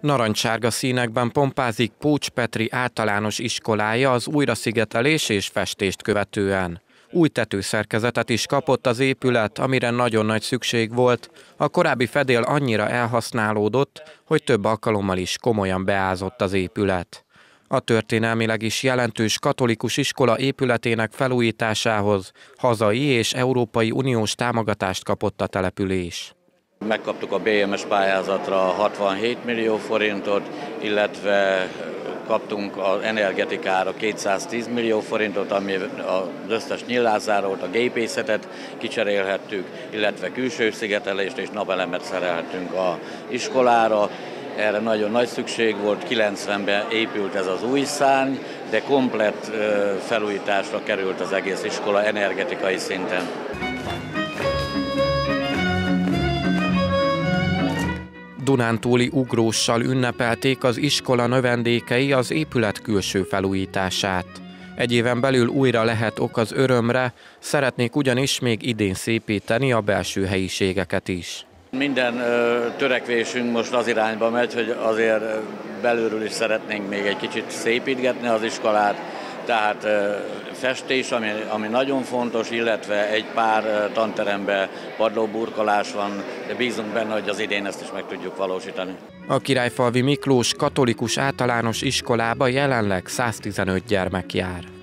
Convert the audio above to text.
Narancssárga színekben pompázik Pócs Petri általános iskolája az újraszigetelés és festést követően. Új tetőszerkezetet is kapott az épület, amire nagyon nagy szükség volt. A korábbi fedél annyira elhasználódott, hogy több alkalommal is komolyan beázott az épület. A történelmileg is jelentős katolikus iskola épületének felújításához hazai és Európai Uniós támogatást kapott a település. Megkaptuk a BMS pályázatra 67 millió forintot, illetve kaptunk az energetikára 210 millió forintot, ami az összes nyilázárót, a gépészetet kicserélhettük, illetve külső szigetelést és napelemet szerelhetünk az iskolára. Erre nagyon nagy szükség volt, 90-ben épült ez az új szárny, de komplett felújításra került az egész iskola energetikai szinten. Dunántúli ugróssal ünnepelték az iskola növendékei az épület külső felújítását. Egy éven belül újra lehet ok az örömre, szeretnék ugyanis még idén szépíteni a belső helyiségeket is. Minden törekvésünk most az irányba megy, hogy azért belülről is szeretnénk még egy kicsit szépítgetni az iskolát, tehát festés, ami nagyon fontos, illetve egy pár tanteremben padlóburkolás van, de bízunk benne, hogy az idén ezt is meg tudjuk valósítani. A Királyfalvi Miklós katolikus általános iskolába jelenleg 115 gyermek jár.